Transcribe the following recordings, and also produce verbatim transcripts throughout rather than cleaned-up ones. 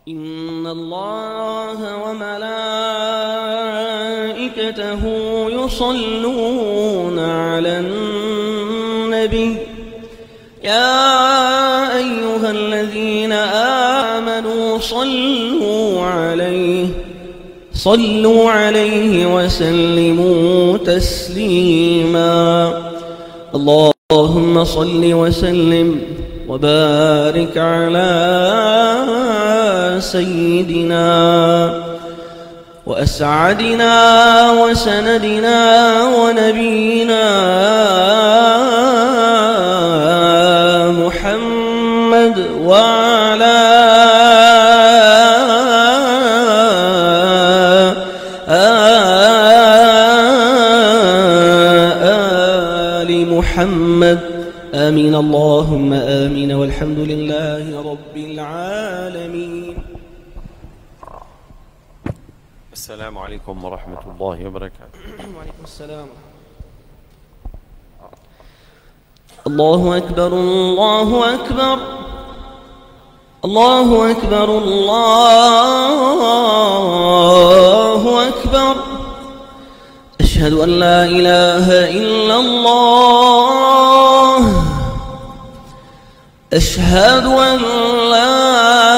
إن الله وملائكته يصلون على النبي يا أيها الذين آمنوا صلوا عليه صلوا عليه وسلموا تسليما. اللهم صل وسلم وبارك على سيدنا وأسعدنا وسندنا ونبينا محمد وعلى آل محمد. آمين اللهم آمين والحمد لله رب العالمين. السلام عليكم ورحمة الله وبركاته. وعليكم السلام. الله أكبر الله أكبر الله أكبر الله أكبر. أشهد أن لا إله إلا الله. أشهد أن لا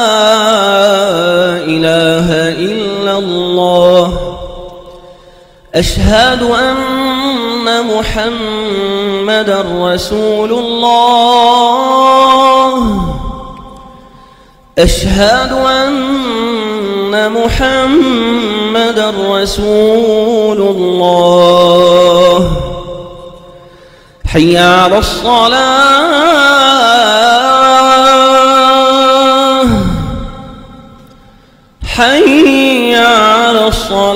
إله إلا الله. أشهد أن محمدًا رسول الله. أشهد أن محمدًا رسول الله. حي على الصلاة حي على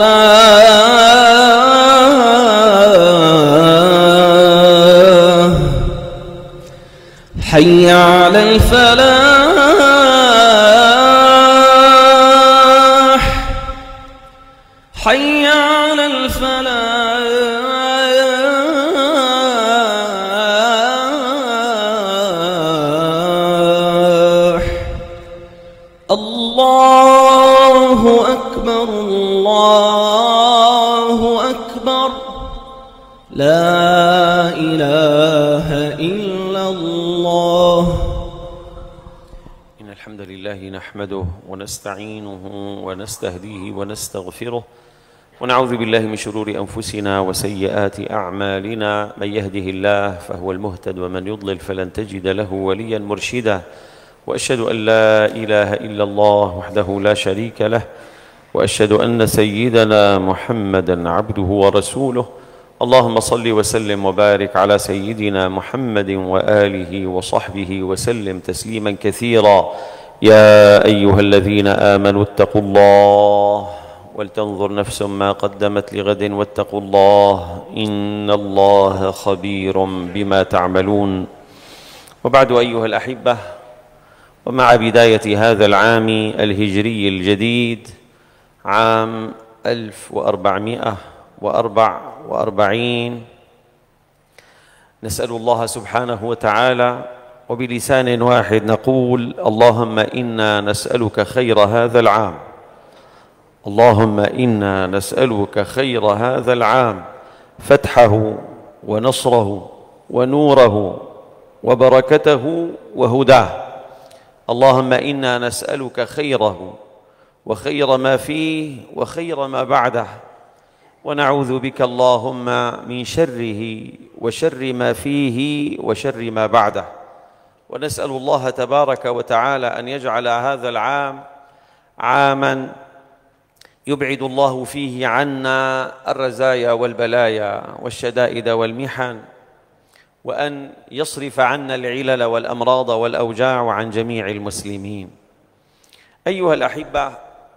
الصلاة حي على الفلاح حي على الفلاح. الله أكبر الله أكبر. لا إله إلا الله. إن الحمد لله نحمده ونستعينه ونستهديه ونستغفره ونعوذ بالله من شرور أنفسنا وسيئات أعمالنا. من يهده الله فهو المهتد ومن يضلل فلن تجد له وليا مرشدا. وأشهد أن لا إله إلا الله وحده لا شريك له وأشهد أن سيدنا محمدًا عبده ورسوله. اللهم صل وسلم وبارك على سيدنا محمد وآله وصحبه وسلم تسليما كثيرا. يا أيها الذين آمنوا اتقوا الله ولتنظر نفس ما قدمت لغد واتقوا الله إن الله خبير بما تعملون. وبعد أيها الأحبة، ومع بداية هذا العام الهجري الجديد عام ألف وأربعمائة وأربع وأربعين، نسأل الله سبحانه وتعالى وبلسان واحد نقول: اللهم إنا نسألك خير هذا العام، اللهم إنا نسألك خير هذا العام، فتحه ونصره ونوره وبركته وهداه. اللهم إنا نسألك خيره وخير ما فيه وخير ما بعده، ونعوذ بك اللهم من شره وشر ما فيه وشر ما بعده. ونسأل الله تبارك وتعالى أن يجعل هذا العام عاماً يبعد الله فيه عنا الرزايا والبلايا والشدائد والمحن، وأن يصرف عنا العلل والأمراض والأوجاع عن جميع المسلمين. أيها الأحبة،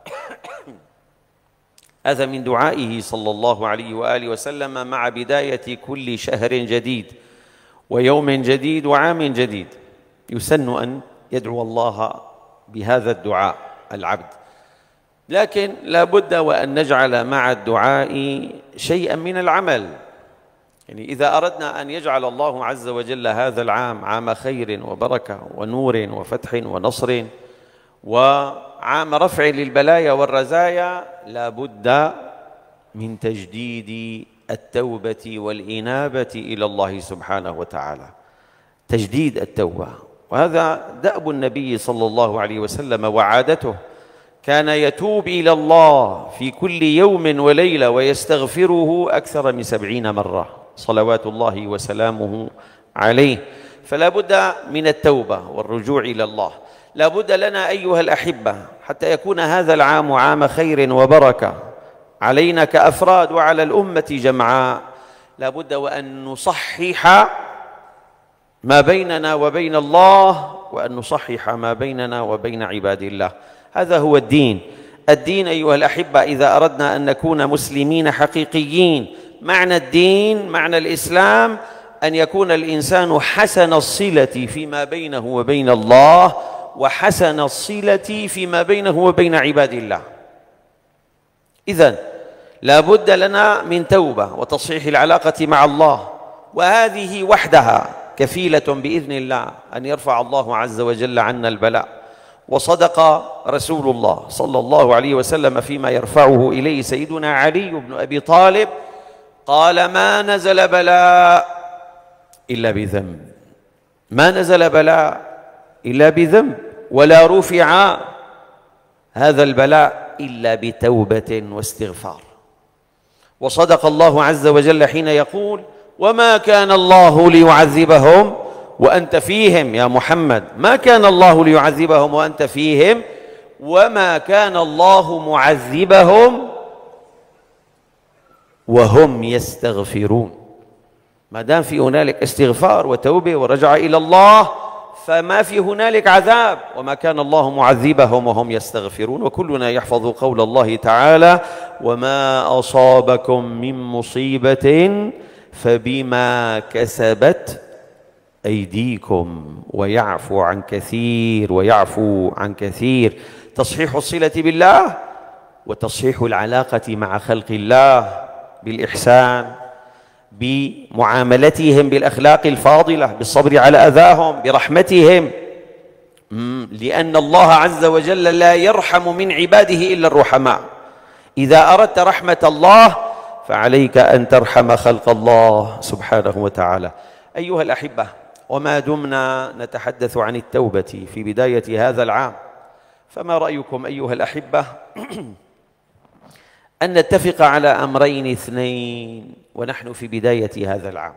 هذا من دعائه صلى الله عليه وآله وسلم مع بداية كل شهر جديد ويوم جديد وعام جديد، يسن أن يدعو الله بهذا الدعاء العبد، لكن لا بد وأن نجعل مع الدعاء شيئا من العمل. يعني إذا أردنا أن يجعل الله عز وجل هذا العام عام خير وبركة ونور وفتح ونصر عام رفع للبلايا والرزايا لا بد من تجديد التوبة والإنابة إلى الله سبحانه وتعالى، تجديد التوبة. وهذا دأب النبي صلى الله عليه وسلم وعادته، كان يتوب إلى الله في كل يوم وليلة ويستغفره أكثر من سبعين مرة صلوات الله وسلامه عليه. فلا بد من التوبة والرجوع إلى الله. لا بد لنا أيها الأحبة حتى يكون هذا العام عام خير وبركة علينا كأفراد وعلى الأمة جمعاء، لا بد وأن نصحح ما بيننا وبين الله، وأن نصحح ما بيننا وبين عباد الله. هذا هو الدين. الدين أيها الأحبة إذا أردنا أن نكون مسلمين حقيقيين، معنى الدين معنى الإسلام أن يكون الإنسان حسن الصلة فيما بينه وبين الله، وحسن الصلة فيما بينه وبين عباد الله. إذن لا بد لنا من توبة وتصحيح العلاقة مع الله، وهذه وحدها كفيلة بإذن الله أن يرفع الله عز وجل عنا البلاء. وصدق رسول الله صلى الله عليه وسلم فيما يرفعه إليه سيدنا علي بن أبي طالب، قال: ما نزل بلاء إلا بذنب، ما نزل بلاء إلا بذنب، ولا رفع هذا البلاء إلا بتوبة واستغفار. وصدق الله عز وجل حين يقول: وما كان الله ليعذبهم وأنت فيهم. يا محمد، ما كان الله ليعذبهم وأنت فيهم، وما كان الله معذبهم وهم يستغفرون. ما دام في هنالك استغفار وتوبة ورجع إلى الله فما في هنالك عذاب. وما كان الله معذبهم وهم يستغفرون. وكلنا يحفظ قول الله تعالى: وما أصابكم من مصيبة فبما كسبت أيديكم ويعفو عن كثير ويعفو عن كثير. تصحيح الصلة بالله وتصحيح العلاقة مع خلق الله بالإحسان، بمعاملتهم بالأخلاق الفاضلة، بالصبر على أذاهم، برحمتهم، لأن الله عز وجل لا يرحم من عباده إلا الرحماء. إذا أردت رحمة الله فعليك أن ترحم خلق الله سبحانه وتعالى. أيها الأحبة، وما دمنا نتحدث عن التوبة في بداية هذا العام، فما رأيكم أيها الأحبة أن نتفق على أمرين اثنين ونحن في بداية هذا العام؟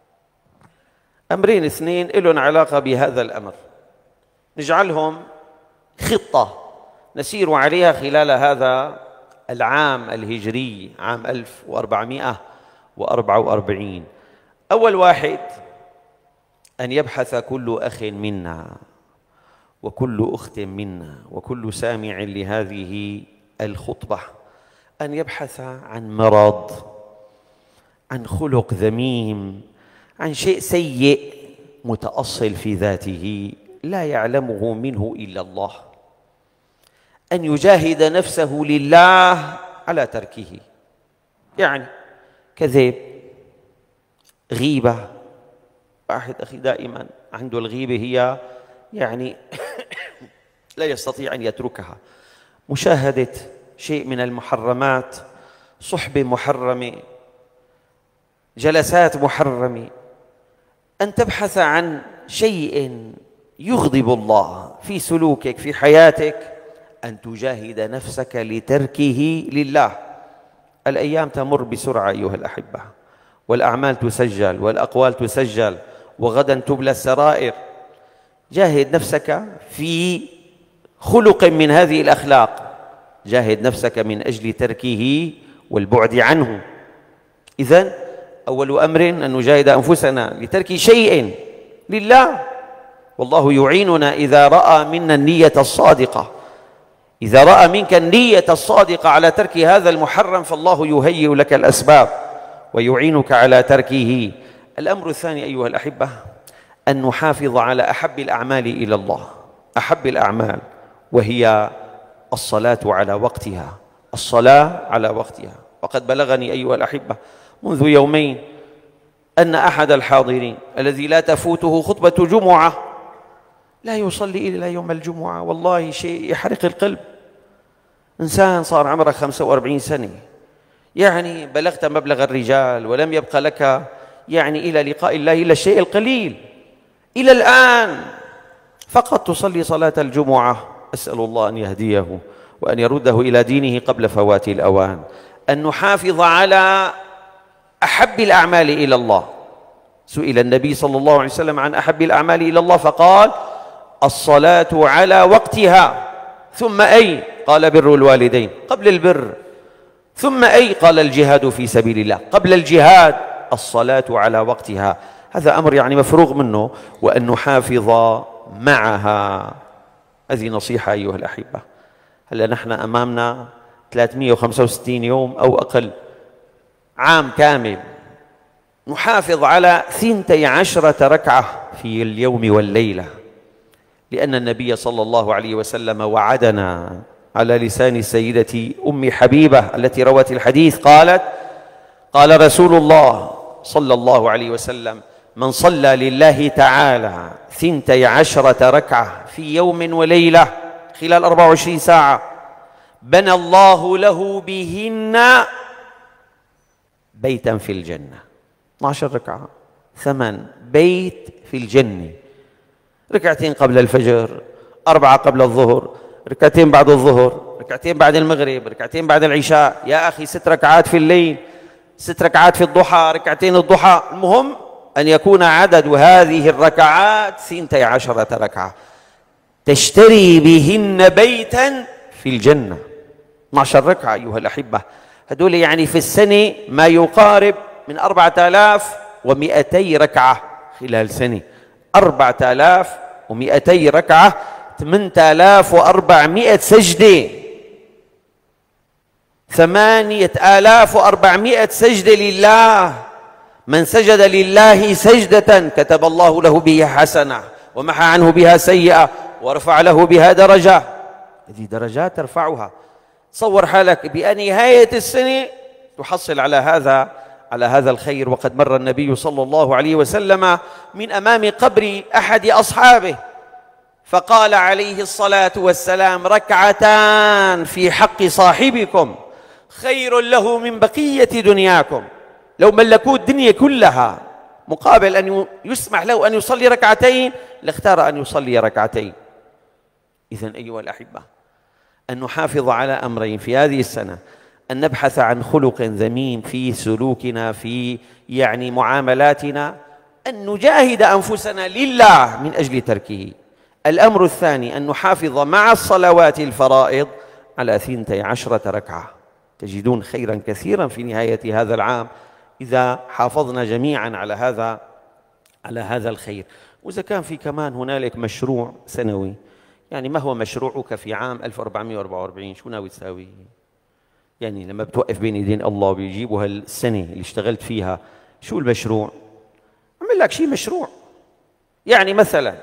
أمرين اثنين لهم علاقة بهذا الأمر، نجعلهم خطة نسير عليها خلال هذا العام الهجري، عام ألف وأربعمائة وأربعة وأربعين. أول واحد: أن يبحث كل أخ منا وكل أخت منا وكل سامع لهذه الخطبة أن يبحث عن مرض، عن خلق ذميم، عن شيء سيء متأصل في ذاته لا يعلمه منه إلا الله، أن يجاهد نفسه لله على تركه. يعني كذب، غيبة. واحد أخي دائما عنده الغيبة هي يعني لا يستطيع أن يتركها. مشاهدة شيء من المحرمات، صحبة محرمة، جلسات محرمة، أن تبحث عن شيء يغضب الله في سلوكك في حياتك، أن تجاهد نفسك لتركه لله. الأيام تمر بسرعة أيها الأحبة، والأعمال تسجل والأقوال تسجل، وغدا تبلى السرائر. جاهد نفسك في خلق من هذه الأخلاق، جاهد نفسك من أجل تركه والبعد عنه. إذن أول أمر أن نجاهد أنفسنا لترك شيء لله، والله يعيننا إذا رأى منا النية الصادقة. إذا رأى منك النية الصادقة على ترك هذا المحرم فالله يهيئ لك الأسباب ويعينك على تركه. الأمر الثاني أيها الأحبة أن نحافظ على أحب الأعمال إلى الله، أحب الأعمال، وهي الصلاة على وقتها، الصلاة على وقتها. وقد بلغني أيها الأحبة منذ يومين أن أحد الحاضرين الذي لا تفوته خطبة جمعة لا يصلي إلا يوم الجمعة. والله شيء يحرق القلب. إنسان صار عمره خمسة وأربعين سنة، يعني بلغت مبلغ الرجال ولم يبقى لك يعني إلى لقاء الله إلا الشيء القليل، إلى الآن فقط تصلي صلاة الجمعة. أسأل الله أن يهديه وأن يرده إلى دينه قبل فوات الأوان. أن نحافظ على أحب الأعمال إلى الله. سئل النبي صلى الله عليه وسلم عن أحب الأعمال إلى الله فقال: الصلاة على وقتها. ثم أي؟ قال: بر الوالدين. قبل البر. ثم أي؟ قال: الجهاد في سبيل الله. قبل الجهاد الصلاة على وقتها. هذا أمر يعني مفروغ منه، وأن نحافظ معها. هذه نصيحة أيها الأحبة. هلا نحن أمامنا ثلاثمئة وخمسة وستين يوم أو أقل، عام كامل، نحافظ على ثنتي عشرة ركعة في اليوم والليلة، لأن النبي صلى الله عليه وسلم وعدنا على لسان سيدتي أم حبيبة التي روت الحديث، قالت: قال رسول الله صلى الله عليه وسلم: من صلى لله تعالى ثنتي عشرة ركعة في يوم وليلة خلال أربع وعشرين ساعة بنى الله له بهن بيتا في الجنة. اثنتي عشرة ركعة، ثمن بيت في الجنة. ركعتين قبل الفجر، أربعة قبل الظهر، ركعتين بعد الظهر، ركعتين بعد المغرب، ركعتين بعد العشاء. يا أخي ست ركعات في الليل، ست ركعات في الضحى، ركعتين الضحى. المهم أن يكون عدد هذه الركعات ثنتي عشرة ركعة تشتري بهن بيتا في الجنة. اثنتي عشرة ركعة أيها الأحبة، هدول يعني في السنة ما يقارب من أربعة آلاف ومئتي ركعة خلال سنة. أربعة آلاف ومئتي ركعة، ثمانية آلاف وأربعمئة سجدة، ثمانية آلاف وأربعمئة سجدة لله. من سجد لله سجدة كتب الله له بها حسنة ومحى عنه بها سيئة ورفع له بها درجة. هذه درجات ترفعها. تصور حالك بنهاية السنة تحصل على هذا على هذا الخير. وقد مر النبي صلى الله عليه وسلم من أمام قبر أحد أصحابه فقال عليه الصلاة والسلام: ركعتان في حق صاحبكم خير له من بقية دنياكم. لو ملكوا الدنيا كلها مقابل أن يسمح له أن يصلي ركعتين لاختار أن يصلي ركعتين. إذن أيها الأحبة، أن نحافظ على أمرين في هذه السنة: أن نبحث عن خلق ذميم في سلوكنا، في يعني معاملاتنا، أن نجاهد أنفسنا لله من أجل تركه. الأمر الثاني أن نحافظ مع الصلوات الفرائض على ثنتي عشرة ركعة. تجدون خيرا كثيرا في نهاية هذا العام إذا حافظنا جميعا على هذا على هذا الخير. وإذا كان في كمان هنالك مشروع سنوي، يعني ما هو مشروعك في عام ألف وأربعمئة وأربعة وأربعين؟ شو ناوي تساوي؟ يعني لما بتوقف بين يدين الله بيجيبوا هالسنة اللي اشتغلت فيها، شو المشروع؟ عمل لك شيء مشروع. يعني مثلا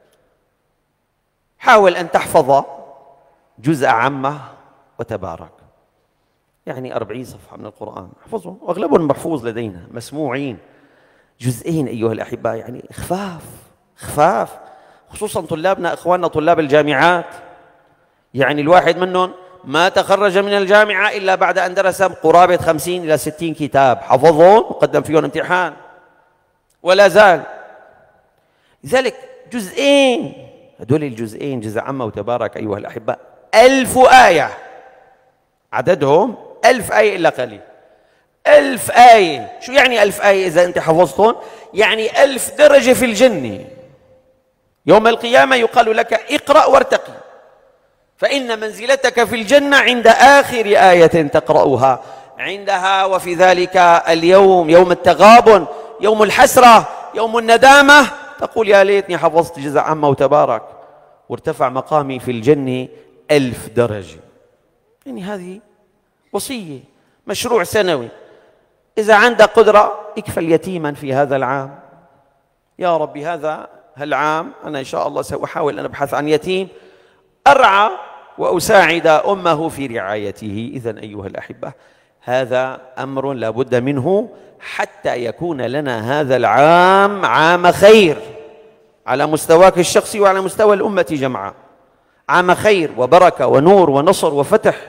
حاول أن تحفظ جزء عامة وتبارك، يعني أربعين صفحة من القرآن احفظهم، وأغلبهم محفوظ لدينا مسموعين. جزئين أيها الأحبة، يعني خفاف خفاف، خصوصا طلابنا إخواننا طلاب الجامعات. يعني الواحد منهم ما تخرج من الجامعة إلا بعد أن درس قرابة خمسين إلى ستين كتاب، حفظهم وقدم فيهم امتحان ولا زال. لذلك جزئين، هدول الجزئين جزء عامة وتبارك أيها الأحبة، ألف آية عددهم، ألف آية إلا قليل. ألف آية. شو يعني ألف آية إذا أنت حفظتهم؟ يعني ألف درجة في الجنة. يوم القيامة يقال لك: اقرأ وارتقي، فإن منزلتك في الجنة عند آخر آية تقرأها. عندها وفي ذلك اليوم، يوم التغابن، يوم الحسرة، يوم الندامة، تقول: يا ليتني حفظت جزء عامة وتبارك وارتفع مقامي في الجنة ألف درجة. يعني هذه وصية، مشروع سنوي. إذا عندك قدرة اكفل يتيما في هذا العام. يا ربي هذا هالعام أنا إن شاء الله سأحاول أن أبحث عن يتيم أرعى وأساعد أمه في رعايته. إذن أيها الأحبة، هذا أمر لا بد منه حتى يكون لنا هذا العام عام خير على مستواك الشخصي وعلى مستوى الأمة جمعاء. عام خير وبركة ونور ونصر وفتح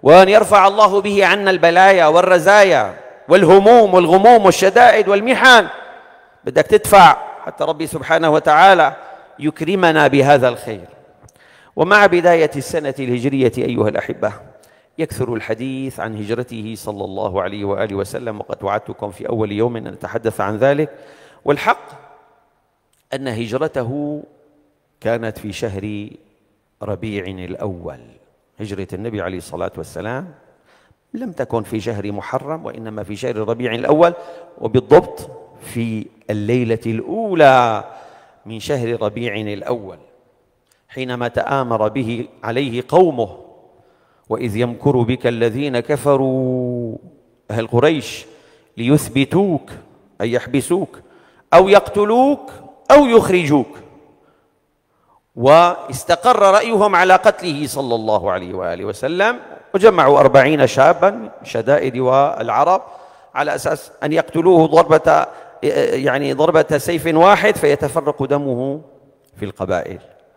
وأن يرفع الله به عنا البلايا والرزايا والهموم والغموم والشدائد والمحن. بدك تدفع حتى ربي سبحانه وتعالى يكرمنا بهذا الخير. ومع بداية السنة الهجرية أيها الأحبة يكثر الحديث عن هجرته صلى الله عليه وآله وسلم، وقد وعدتكم في أول يوم أن نتحدث عن ذلك. والحق أن هجرته كانت في شهر ربيع الأول. هجرة النبي عليه الصلاة والسلام لم تكن في شهر محرم، وإنما في شهر ربيع الأول، وبالضبط في الليلة الأولى من شهر ربيع الأول، حينما تآمر به عليه قومه: وإذ يمكر بك الذين كفروا أهل قريش ليثبتوك أي يحبسوك أو يقتلوك أو يخرجوك. واستقر رأيهم على قتله صلى الله عليه وآله وسلم، وجمعوا أربعين شابا من شدائد والعرب على أساس أن يقتلوه ضربة يعني ضربة سيف واحد فيتفرق دمه في القبائل.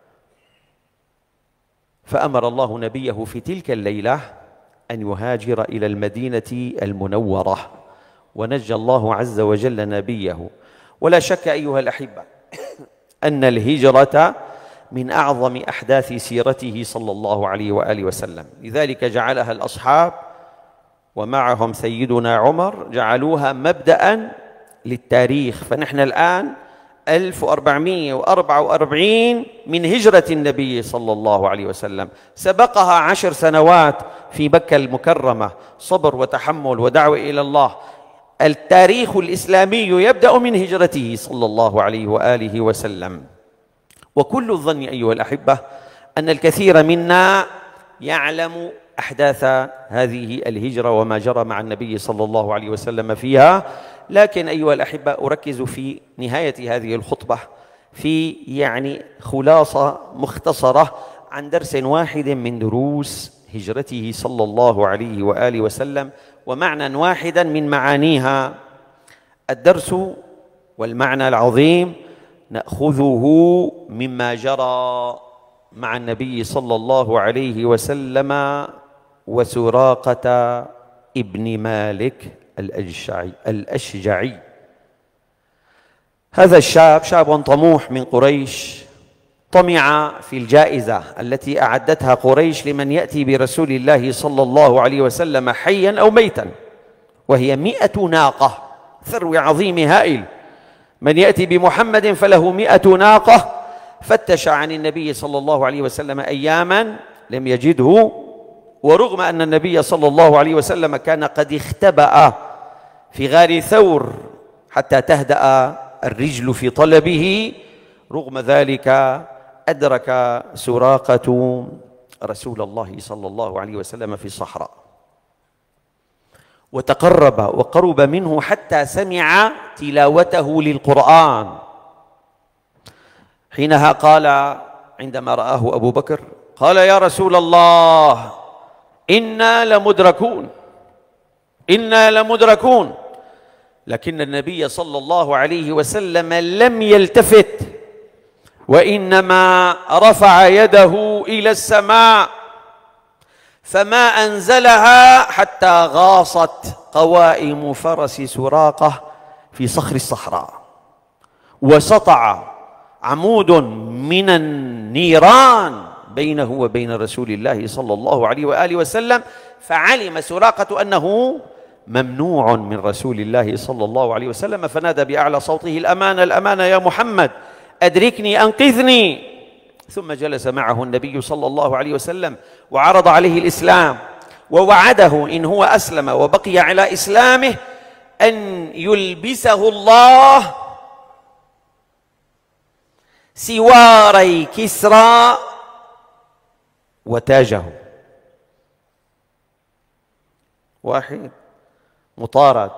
فأمر الله نبيه في تلك الليلة أن يهاجر إلى المدينة المنورة، ونجى الله عز وجل نبيه. ولا شك أيها الأحبة أن الهجرة من أعظم أحداث سيرته صلى الله عليه وآله وسلم، لذلك جعلها الأصحاب ومعهم سيدنا عمر جعلوها مبدأ للتاريخ. فنحن الآن ألف وأربعمائة وأربعة وأربعين من هجرة النبي صلى الله عليه وسلم، سبقها عشر سنوات في مكة المكرمة، صبر وتحمل ودعوة إلى الله. التاريخ الإسلامي يبدأ من هجرته صلى الله عليه وآله وسلم. وكل الظن أيها الأحبة أن الكثير منا يعلم أحداث هذه الهجرة وما جرى مع النبي صلى الله عليه وسلم فيها، لكن أيها الأحبة أركز في نهاية هذه الخطبة في يعني خلاصة مختصرة عن درس واحد من دروس هجرته صلى الله عليه وآله وسلم، ومعنى واحدا من معانيها. الدرس والمعنى العظيم نأخذه مما جرى مع النبي صلى الله عليه وسلم وسراقة ابن مالك الأشجعي الأشجعي. هذا الشاب شاب طموح من قريش، طمع في الجائزة التي أعدتها قريش لمن يأتي برسول الله صلى الله عليه وسلم حيا أو ميتا، وهي مئة ناقة، ثروة عظيم هائل. من يأتي بمحمد فله مئة ناقة. فتش عن النبي صلى الله عليه وسلم أياما لم يجده، ورغم أن النبي صلى الله عليه وسلم كان قد اختبأ في غار ثور حتى تهدأ الرجل في طلبه، رغم ذلك أدرك سراقة رسول الله صلى الله عليه وسلم في الصحراء، وتقرب وقرب منه حتى سمع تلاوته للقرآن. حينها قال عندما رآه أبو بكر قال: يا رسول الله إنا لمدركون إنا لمدركون. لكن النبي صلى الله عليه وسلم لم يلتفت، وإنما رفع يده إلى السماء فما أنزلها حتى غاصت قوائم فرس سراقة في صخر الصحراء، وسطع عمود من النيران بينه وبين رسول الله صلى الله عليه وآله وسلم، فعلم سراقة أنه ممنوع من رسول الله صلى الله عليه وسلم، فنادى بأعلى صوته: الأمانة الأمانة يا محمد، أدركني أنقذني. ثم جلس معه النبي صلى الله عليه وسلم وعرض عليه الإسلام، ووعده إن هو أسلم وبقي على إسلامه أن يلبسه الله سواري كسرى وتاجه. واحد مطارد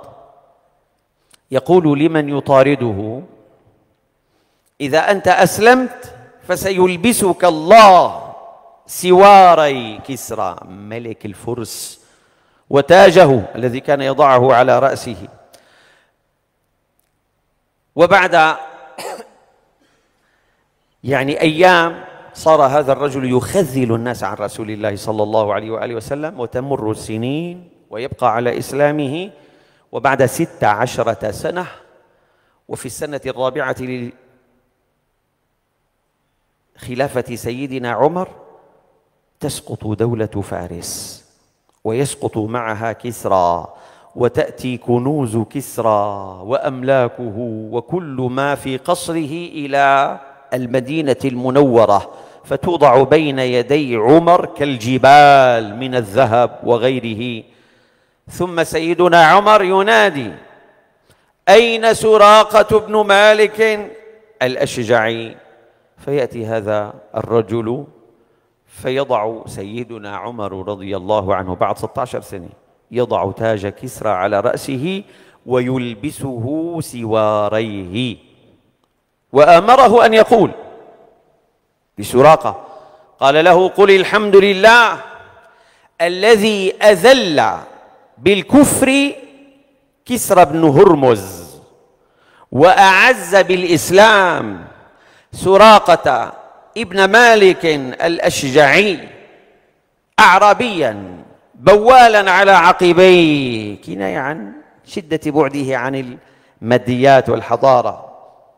يقول لمن يطارده: إذا أنت أسلمت فسيلبسك الله سواري كسرى ملك الفرس وتاجه الذي كان يضعه على رأسه. وبعد يعني أيام صار هذا الرجل يخذل الناس عن رسول الله صلى الله عليه وآله وسلم، وتمر السنين ويبقى على إسلامه. وبعد ست عشرة سنة وفي السنة الرابعة لخلافة سيدنا عمر تسقط دولة فارس ويسقط معها كسرى، وتأتي كنوز كسرى وأملاكه وكل ما في قصره إلى المدينة المنورة، فتوضع بين يدي عمر كالجبال من الذهب وغيره. ثم سيدنا عمر ينادي: أين سراقة بن مالك الأشجعي؟ فيأتي هذا الرجل فيضع سيدنا عمر رضي الله عنه بعد ستة عشر سنة يضع تاج كسرى على رأسه ويلبسه سواريه، وآمره أن يقول لسراقة، قال له: قل الحمد لله الذي أذل بالكفر كسرى بن هرمز وأعز بالإسلام سراقة ابن مالك الأشجعي أعرابيا بوالا على عقبيه، كناية عن شدة بعده عن الماديات والحضارة.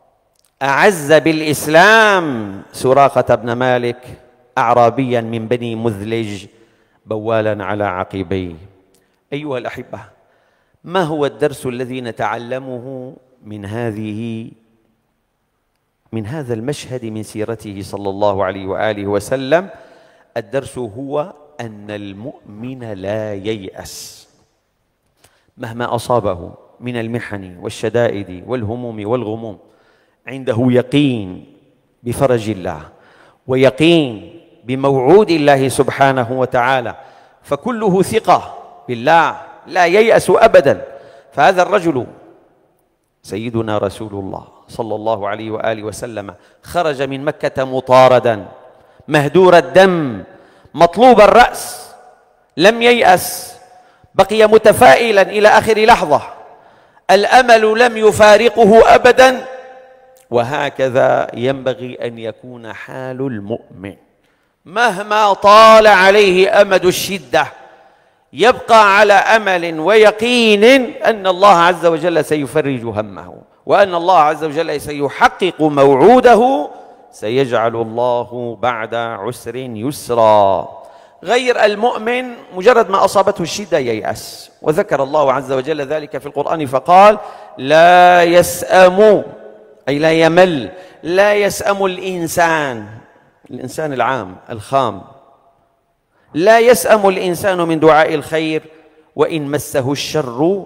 أعز بالإسلام سراقة ابن مالك أعرابيا من بني مذلج بوالا على عقبيه. أيها الأحبة، ما هو الدرس الذي نتعلمه من هذه من هذا المشهد من سيرته صلى الله عليه وآله وسلم؟ الدرس هو أن المؤمن لا ييأس مهما أصابه من المحن والشدائد والهموم والغموم، عنده يقين بفرج الله ويقين بموعود الله سبحانه وتعالى، فكله ثقة بالله، لا ييأس أبدا. فهذا الرجل سيدنا رسول الله صلى الله عليه وآله وسلم خرج من مكة مطاردا مهدور الدم مطلوب الرأس، لم ييأس، بقي متفائلا إلى آخر لحظة، الأمل لم يفارقه أبدا. وهكذا ينبغي أن يكون حال المؤمن، مهما طال عليه أمد الشدة يبقى على أمل ويقين أن الله عز وجل سيفرج همه، وأن الله عز وجل سيحقق موعوده، سيجعل الله بعد عسر يسرا. غير المؤمن مجرد ما أصابته الشدة ييأس، وذكر الله عز وجل ذلك في القرآن فقال: لا يسأم، أي لا يمل، لا يسأم الإنسان، الإنسان العام الخام، لا يسأم الإنسان من دعاء الخير وإن مسه الشر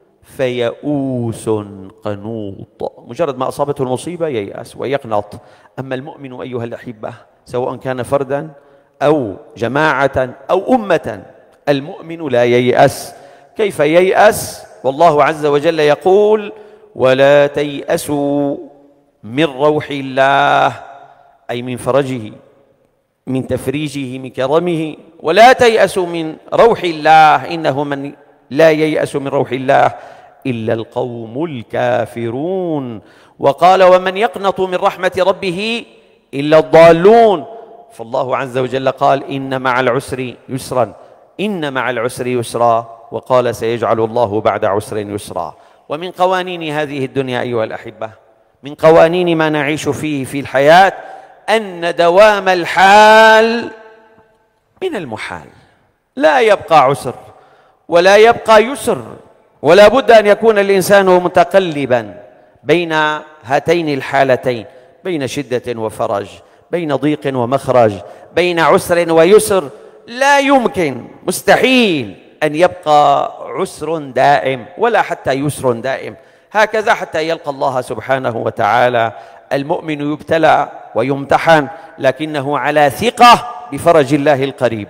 فيئوس قنوط. مجرد ما أصابته المصيبة ييأس ويقنط. أما المؤمن أيها الأحبة، سواء كان فردا أو جماعة أو أمة، المؤمن لا ييأس. كيف ييأس؟ والله عز وجل يقول: ولا تيأسوا من روح الله، أي من فرجه، من تفريجه، من كرمه. ولا تيأسوا من روح الله، إنه من لا ييأس من روح الله إلا القوم الكافرون. وقال: ومن يقنط من رحمة ربه إلا الضالون. فالله عز وجل قال: إن مع العسر يسرا، إن مع العسر يسرا، وقال: سيجعل الله بعد عسر يسرا. ومن قوانين هذه الدنيا أيها الأحبة، من قوانين ما نعيش فيه في الحياة، أن دوام الحال من المحال، لا يبقى عسر ولا يبقى يسر، ولا بد أن يكون الإنسان متقلبا بين هاتين الحالتين، بين شدة وفرج، بين ضيق ومخرج، بين عسر ويسر. لا يمكن، مستحيل أن يبقى عسر دائم ولا حتى يسر دائم، هكذا حتى يلقى الله سبحانه وتعالى. المؤمن يبتلى ويمتحن، لكنه على ثقة بفرج الله القريب،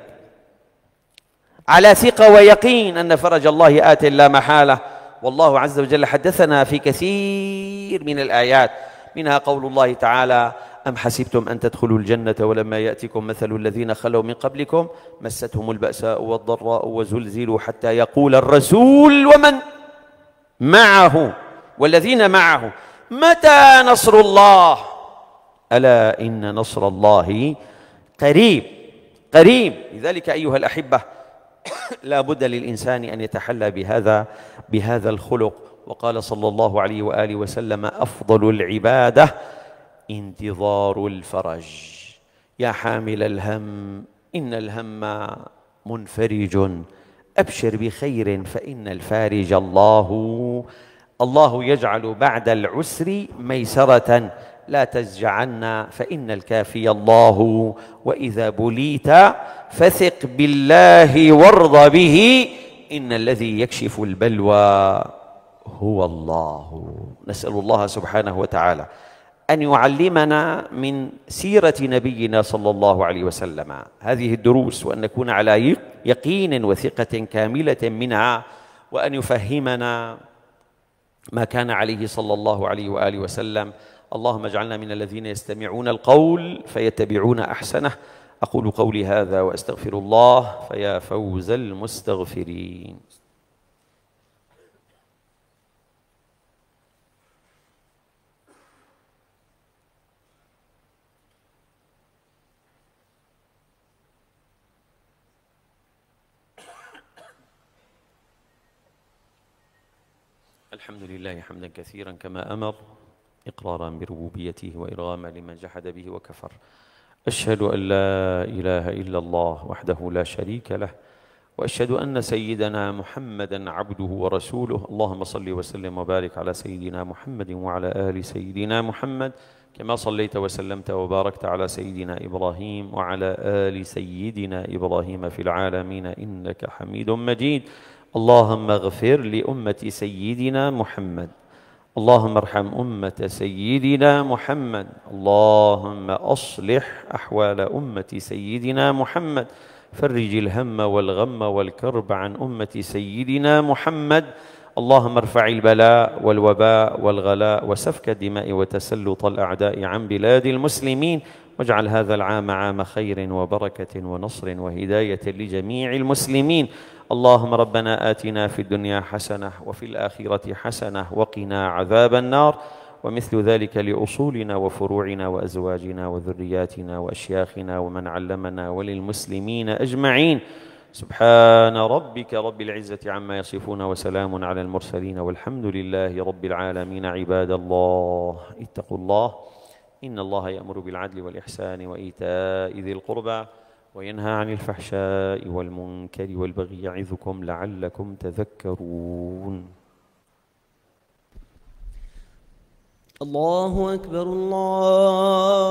على ثقة ويقين أن فرج الله آت لا محالة. والله عز وجل حدثنا في كثير من الآيات، منها قول الله تعالى: أم حسبتم أن تدخلوا الجنة ولما يأتكم مثل الذين خلوا من قبلكم مستهم البأساء والضراء وزلزلوا حتى يقول الرسول ومن معه والذين معه متى نصر الله. ألا إن نصر الله قريب قريب. لذلك أيها الأحبة لا بد للإنسان أن يتحلى بهذا بهذا الخلق. وقال صلى الله عليه وآله وسلم: أفضل العبادة انتظار الفرج. يا حامل الهم إن الهم منفرج، أبشر بخير فإن الفارج الله. الله يجعل بعد العسر ميسرة، لا تزجعن فإن الكافي الله. وإذا بليت فثق بالله وارض به، إن الذي يكشف البلوى هو الله. نسأل الله سبحانه وتعالى أن يعلمنا من سيرة نبينا صلى الله عليه وسلم هذه الدروس، وأن نكون على يقين وثقة كاملة منها، وأن يفهمنا ما كان عليه صلى الله عليه وآله وسلم. اللهم اجعلنا من الذين يستمعون القول فيتبعون أحسنه. أقول قولي هذا وأستغفر الله، فيا فوز المستغفرين. الحمد لله حمدا كثيرا كما أمر، إقرارا بربوبيته وإرغاما لمن جحد به وكفر. أشهد أن لا إله إلا الله وحده لا شريك له، وأشهد أن سيدنا محمدا عبده ورسوله. اللهم صل وسلم وبارك على سيدنا محمد وعلى آل سيدنا محمد، كما صليت وسلمت وباركت على سيدنا إبراهيم وعلى آل سيدنا إبراهيم في العالمين إنك حميد مجيد. اللهم اغفر لأمة سيدنا محمد، اللهم ارحم أمة سيدنا محمد، اللهم أصلح أحوال أمة سيدنا محمد، فرج الهم والغم والكرب عن أمة سيدنا محمد. اللهم ارفع البلاء والوباء والغلاء وسفك الدماء وتسلط الأعداء عن بلاد المسلمين، واجعل هذا العام عام خير وبركة ونصر وهداية لجميع المسلمين. اللهم ربنا آتنا في الدنيا حسنة وفي الآخرة حسنة وقنا عذاب النار، ومثل ذلك لأصولنا وفروعنا وأزواجنا وذرياتنا وأشياخنا ومن علمنا وللمسلمين أجمعين. سبحان ربك رب العزة عما يصفون وسلام على المرسلين والحمد لله رب العالمين. عباد الله اتقوا الله، إن الله يأمر بالعدل والإحسان وإيتاء ذي القربى وينهى عن الفحشاء والمنكر والبغي يعظكم لعلكم تذكرون. الله أكبر الله